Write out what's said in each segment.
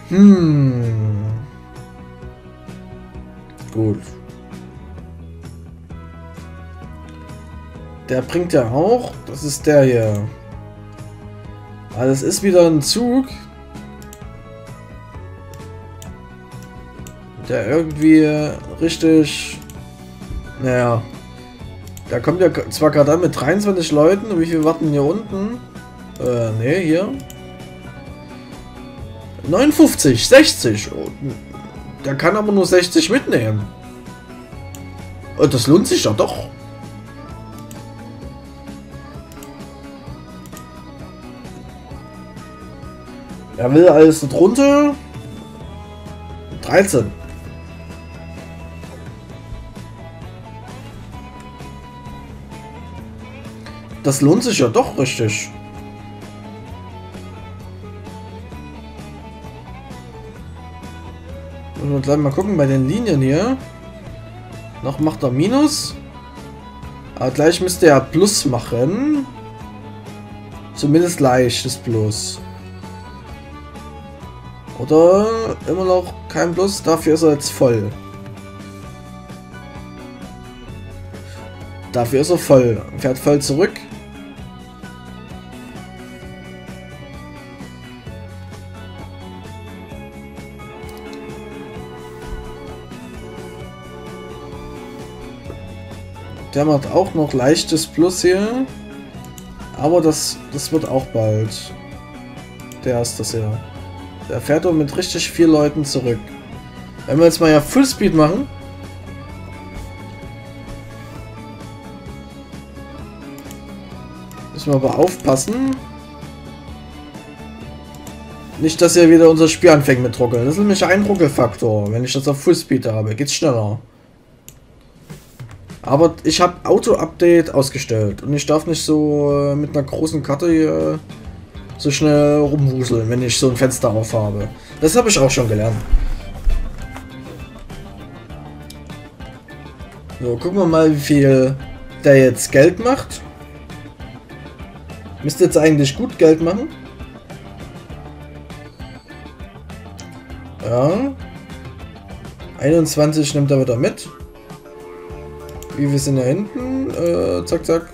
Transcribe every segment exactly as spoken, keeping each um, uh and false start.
Hm. Gut. Der bringt ja auch. Das ist der hier. Aber das ist wieder ein Zug, der irgendwie richtig... Naja. Da kommt ja zwar gerade an mit dreiundzwanzig Leuten. Und wie viel warten hier unten? Äh, ne, hier. neunundfünfzig, sechzig. Der kann aber nur sechzig mitnehmen. Und das lohnt sich ja doch. Er will alles drunter. dreizehn. Das lohnt sich ja doch richtig. Müssen wir gleich mal gucken bei den Linien hier. Noch macht er Minus. Aber gleich müsste er Plus machen. Zumindest leichtes Plus. Oder immer noch kein Plus, dafür ist er jetzt voll. Dafür ist er voll. Fährt voll zurück. Der macht auch noch leichtes Plus hier. Aber das, das wird auch bald. Der ist das ja. Der fährt doch mit richtig vielen Leuten zurück. Wenn wir jetzt mal ja Fullspeed machen. Müssen wir aber aufpassen. Nicht, dass er wieder unser Spiel anfängt mit Ruckeln. Das ist nämlich ein Ruckelfaktor. Wenn ich das auf Fullspeed habe, geht's schneller. Aber ich habe Auto-Update ausgestellt. Und ich darf nicht so äh, mit einer großen Karte hier so schnell rumwuseln, wenn ich so ein Fenster auf habe. Das habe ich auch schon gelernt. So, gucken wir mal, wie viel der jetzt Geld macht. Müsste jetzt eigentlich gut Geld machen. Ja. einundzwanzig nimmt er wieder mit. Wie wir sind da hinten. Äh, zack, zack.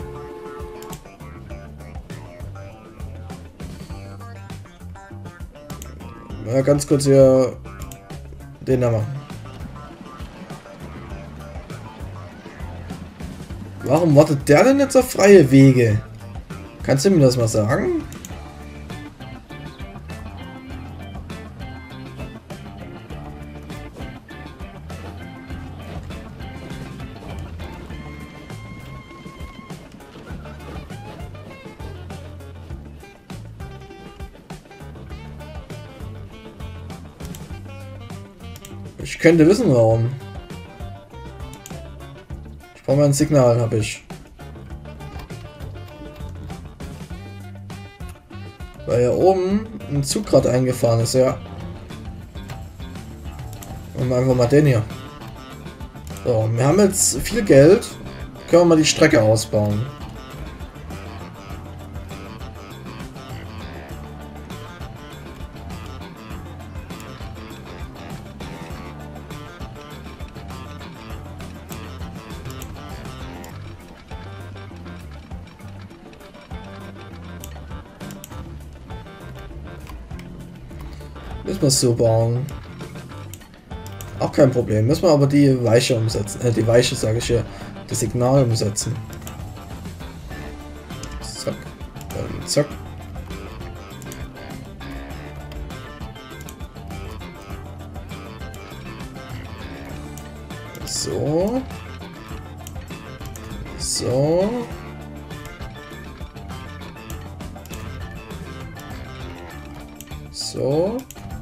Ja, ganz kurz hier den da machen. Warum wartet der denn jetzt auf freie Wege? Kannst du mir das mal sagen? Ich könnte wissen, warum. Ich brauche mal ein Signal, habe ich. Weil hier oben ein Zug gerade eingefahren ist, ja. Und einfach mal den hier. So, wir haben jetzt viel Geld. Können wir mal die Strecke ausbauen. Müssen wir es so bauen. Auch kein Problem. Müssen wir aber die Weiche umsetzen. Äh, die Weiche sage ich hier. Das Signal umsetzen. Zack. Und zack. So. So. So.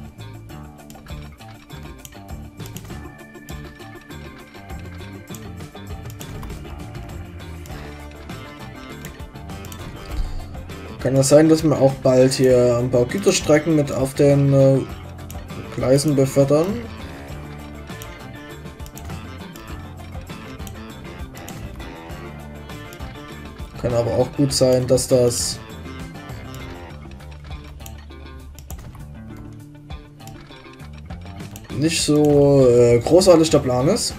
Kann das sein, dass wir auch bald hier ein paar Güterstrecken mit auf den äh, Gleisen befördern? Kann aber auch gut sein, dass das nicht so äh, großartig der Plan ist.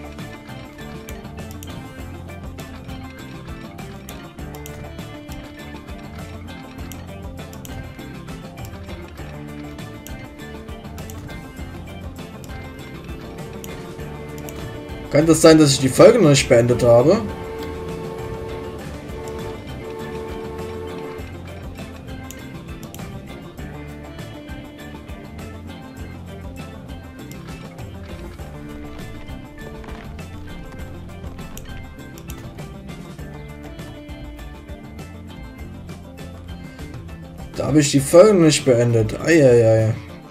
Kann das sein, dass ich die Folge noch nicht beendet habe? Da habe ich die Folge noch nicht beendet. Eieiei.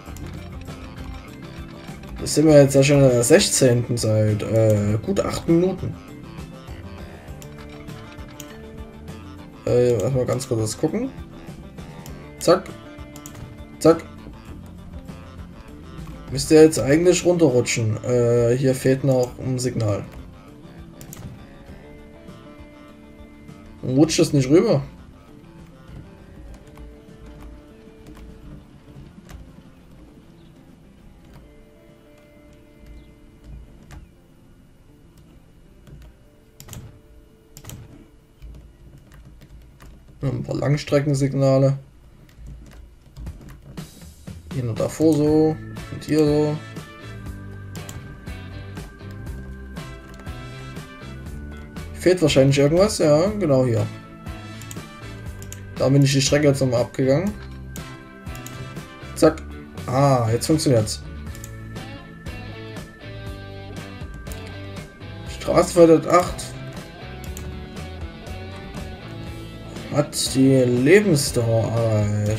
Das sind wir jetzt ja schon in der sechzehnten seit äh, gut acht Minuten. Äh, erstmal ganz kurz das gucken. Zack. Zack. Müsste jetzt eigentlich runterrutschen. Äh, hier fehlt noch ein Signal. Rutscht es nicht rüber? Ein paar Langstreckensignale. Hier noch davor so. Und hier so. Fehlt wahrscheinlich irgendwas. Ja, genau hier. Da bin ich die Strecke jetzt nochmal abgegangen. Zack. Ah, jetzt funktioniert's. Straßenverkehr acht. Hat die Lebensdauer erreicht.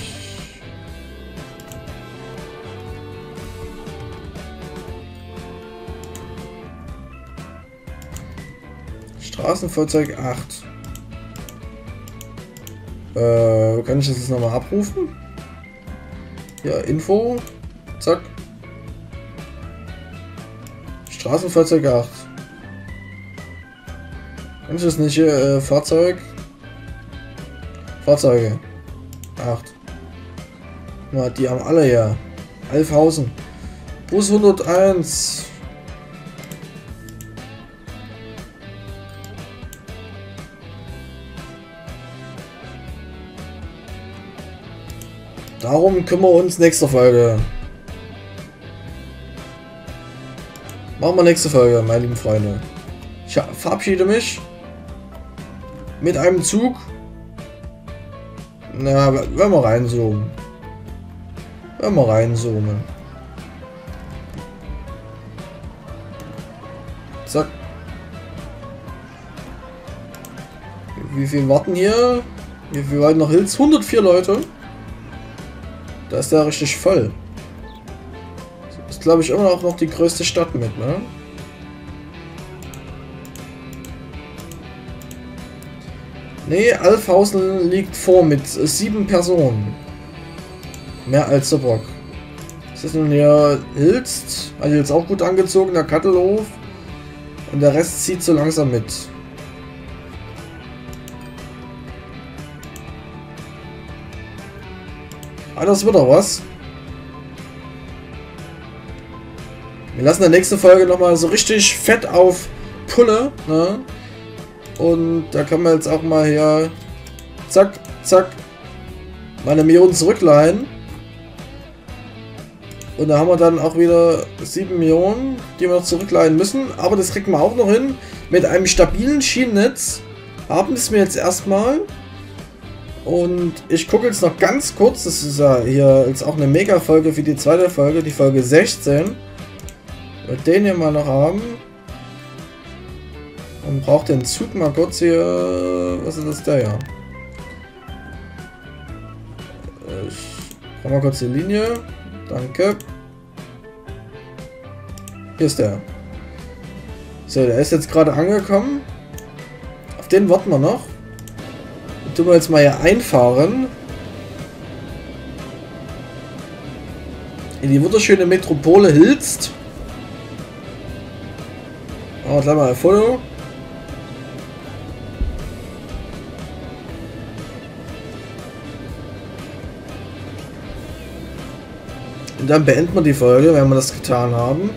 Straßenfahrzeug acht. Äh, kann ich das jetzt nochmal abrufen? Ja, Info. Zack. Straßenfahrzeug acht. Kann ich das nicht hier? Äh, Fahrzeug. Fahrzeuge. acht. Na, die haben alle ja. Alfhausen. Bus hunderteins. Darum kümmern wir uns nächste Folge. Machen wir nächste Folge, meine lieben Freunde. Ich verabschiede mich mit einem Zug. Na, wenn wir reinzoomen. Wenn wir reinzoomen. Zack. Wie viel warten hier? Wie viel warten noch Hills? hundertvier Leute. Da ist der richtig voll. Das ist, glaube ich, immer auch noch die größte Stadt mit, ne? Nee, Alfhausen liegt vor mit sieben Personen. Mehr als der Bock. Was ist nun hier? Hilst? Hat jetzt auch gut angezogen, der Kattelhof. Und der Rest zieht so langsam mit. Ah, das wird auch was. Wir lassen in der nächsten Folge nochmal so richtig fett auf Pulle, ne? Und da kann man jetzt auch mal hier zack, zack meine Millionen zurückleihen. Und da haben wir dann auch wieder sieben Millionen, die wir noch zurückleihen müssen. Aber das kriegen wir auch noch hin. Mit einem stabilen Schienennetz haben wir es mir jetzt erstmal. Und ich gucke jetzt noch ganz kurz, das ist ja hier jetzt auch eine Mega-Folge für die zweite Folge, die Folge sechzehn. Mit den hier mal noch haben. Und braucht den Zug mal kurz hier. Was ist das der ja? Ich brauche mal kurz die Linie. Danke. Hier ist der. So, der ist jetzt gerade angekommen. Auf den warten wir noch. Den tun wir jetzt mal hier einfahren. In die wunderschöne Metropole Hilst. Machen wir gleich mal ein Foto. Und dann beenden wir die Folge, wenn wir das getan haben.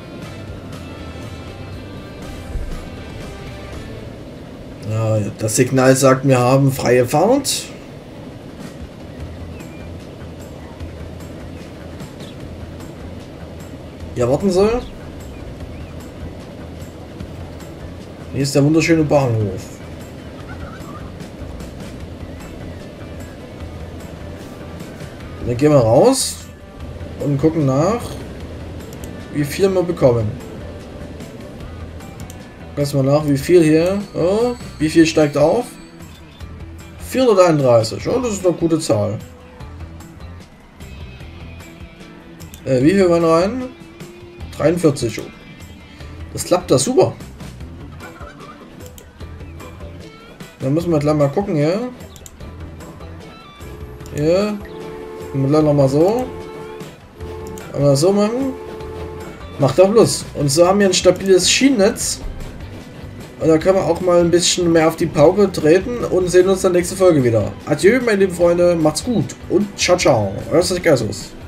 Ja, das Signal sagt, wir haben freie Fahrt. Ja, warten Sie. Hier ist der wunderschöne Bahnhof. Dann gehen wir raus und gucken nach, wie viel wir bekommen. Lass mal nach, wie viel hier. Oh, wie viel steigt auf? vierhunderteinunddreißig. Oh, das ist eine gute Zahl. Äh, wie viel wollen rein? dreiundvierzig. Das klappt da super. Dann müssen wir gleich mal gucken hier. Hier. Und gleich nochmal so. Aber so machen. Macht doch Plus. Und so haben wir ein stabiles Schienennetz. Und da können wir auch mal ein bisschen mehr auf die Pauke treten und sehen uns dann nächste Folge wieder. Adieu, meine lieben Freunde. Macht's gut. Und ciao, ciao. Euer Geissus.